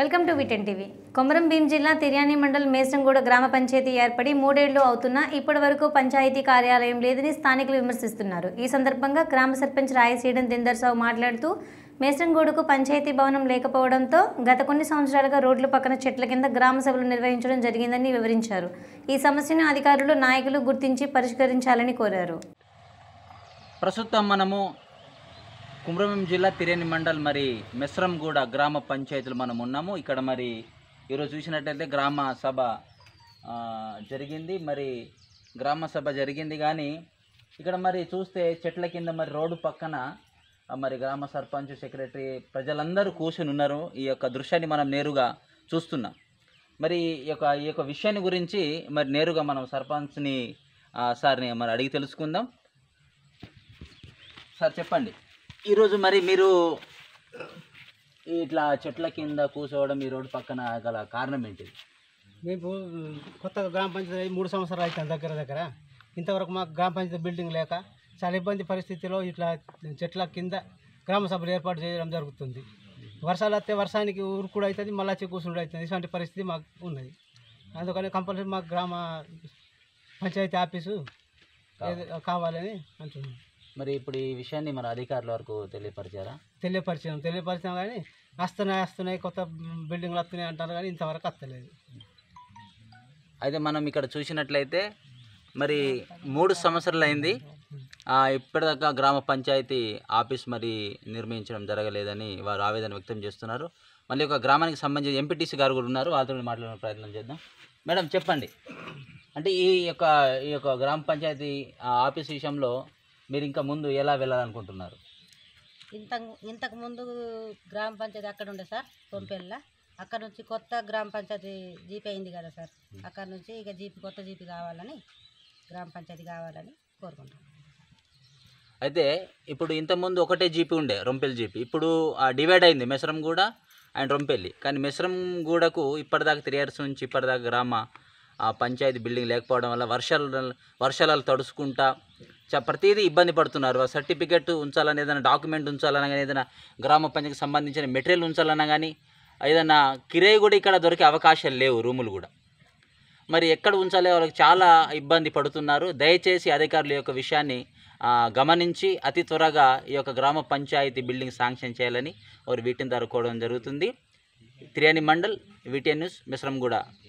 Welcome to VTN TV. Komaram Bheem జిల్లా తిర్యాని మండల్ మేసంగూడ గ్రామ పంచాయతీ ఏర్పడి 3 ఏళ్లు అవుతున్నా ఇప్పటి వరకు పంచాయతీ కార్యాలయం లేదని స్థానికులు విమర్శిస్తున్నారు. ఈ సందర్భంగా గ్రామ సర్పంచ్ రాయసీడన్ దిందర్సావు మాట్లాడుతూ మేసంగూడకు పంచాయతీ భవనం లేకపోవడంతో గత కొన్ని సంవత్సరాలుగా రోడ్ల పక్కన చెట్ల కింద గ్రామ సభలు నిర్వహించడం జరిగిందని వివరించారు. ఈ సమస్యను అధికారులు నాయకులు గుర్తించి పరిష్కరించాలని కోరారు. ప్రస్తుతం మనము కుమ్రంభీం జిల్లా తిర్యాని మండల్ మరి మెస్రంగూడ గ్రామ పంచాయతీలు మనం ఉన్నాము. ఇక్కడ మరి ఈరోజు చూసినట్లయితే గ్రామ సభ జరిగింది. మరి గ్రామ సభ జరిగింది కానీ ఇక్కడ మరి చూస్తే చెట్ల కింద మరి రోడ్డు పక్కన మరి గ్రామ సర్పంచ్, సెక్రటరీ, ప్రజలందరూ కూర్చుని ఉన్నారు. ఈ యొక్క దృశ్యాన్ని మనం నేరుగా చూస్తున్నాం. మరి ఈ యొక్క విషయాన్ని గురించి మరి నేరుగా మనం సర్పంచ్ని సార్ని మరి అడిగి తెలుసుకుందాం. సార్ చెప్పండి, ఈరోజు మరి మీరు ఇట్లా చెట్ల కింద కూర్చోవడం ఈ రోడ్డు పక్కన గల కారణం ఏంటి? మేము కొత్తగా గ్రామ పంచాయతీ 3 సంవత్సరాలు అవుతాం దగ్గర ఇంతవరకు మాకు గ్రామ పంచాయతీ బిల్డింగ్ లేక చాలా ఇబ్బంది పరిస్థితిలో ఇట్లా చెట్ల కింద గ్రామ సభలు ఏర్పాటు చేయడం జరుగుతుంది. వర్షాలు వస్తే వర్షానికి ఊరుకుడు అవుతుంది, మళ్ళీ వచ్చి కూర్చుండు అవుతుంది. ఇటువంటి పరిస్థితి మాకు ఉన్నది. అందుకని కంపల్సరీ మాకు గ్రామ పంచాయతీ ఆఫీసు కావాలని అంటున్నాం. మరి ఇప్పుడు ఈ విషయాన్ని మన అధికారుల వరకు తెలియపరిచాం కానీ వస్తున్నాయి కొత్త బిల్డింగ్లు వస్తున్నాయి అంటారు కానీ ఇంతవరకు వస్తలేదు. అయితే మనం ఇక్కడ చూసినట్లయితే మరి 3 సంవత్సరాలు అయింది, ఇప్పటిదాకా గ్రామ పంచాయతీ ఆఫీస్ మరి నిర్మించడం జరగలేదని వారు ఆవేదన వ్యక్తం చేస్తున్నారు. మళ్ళీ ఒక గ్రామానికి సంబంధించి ఎంపీటీసీ గారు కూడా ఉన్నారు, వాళ్ళతో మాట్లాడే ప్రయత్నం చేద్దాం. మేడం చెప్పండి, అంటే ఈ యొక్క గ్రామ పంచాయతీ ఆఫీస్ విషయంలో మీరు ఇంకా ముందు ఎలా వెళ్ళాలనుకుంటున్నారు? ఇంతకు ముందు గ్రామ పంచాయతీ అక్కడ ఉండే సార్ తొంపెల్ల, అక్కడ నుంచి కొత్త గ్రామ పంచాయతీ జీపీ అయింది కదా సార్, అక్కడ నుంచి ఇక కొత్త జీపీ కావాలని, గ్రామ పంచాయతీ కావాలని కోరుకుంటాం. అయితే ఇప్పుడు ఇంతకుముందు ఒకటే జీపీ ఉండే, రొంపెల్లి జీపీ. ఇప్పుడు డివైడ్ అయింది మెస్రంగూడ అండ్ రొంపెల్లి. కానీ మెస్రంగూడకు ఇప్పటిదాకా 3 years నుంచి ఇప్పటిదాకా గ్రామ పంచాయతీ బిల్డింగ్ లేకపోవడం వల్ల వర్షాలు తడుచుకుంటా ప్రతిదీ ఇబ్బంది పడుతున్నారు. సర్టిఫికెట్ ఉంచాలని, ఏదైనా డాక్యుమెంట్ ఉంచాలన్నా కానీ, ఏదైనా గ్రామ పంచాయతీకి సంబంధించిన మెటీరియల్ ఉంచాలన్నా కానీ, ఏదైనా కిరాయి కూడా ఇక్కడ దొరికే అవకాశాలు లేవు, రూములు కూడా. మరి ఎక్కడ ఉంచాలి, వాళ్ళకి చాలా ఇబ్బంది పడుతున్నారు. దయచేసి అధికారుల యొక్క విషయాన్ని గమనించి అతి త్వరగా ఈ యొక్క గ్రామ పంచాయతీ బిల్డింగ్ శాంక్షన్ చేయాలని వారు వీటిని కోరడం జరుగుతుంది. Tiryani mandal, VTN news, మెస్రంగూడ.